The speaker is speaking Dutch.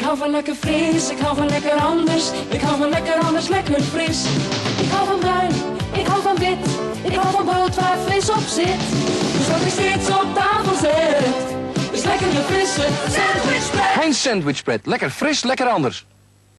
hou van lekker fris, ik hou van lekker anders. Ik hou van lekker anders, lekker fris. Ik hou van bruin, ik hou van wit. Ik hou van brood waar vis op zit. Dus wat ik steeds op tafel zet, is lekker de frisse sandwichbread. Heinz Sandwichbread. Lekker fris, lekker anders.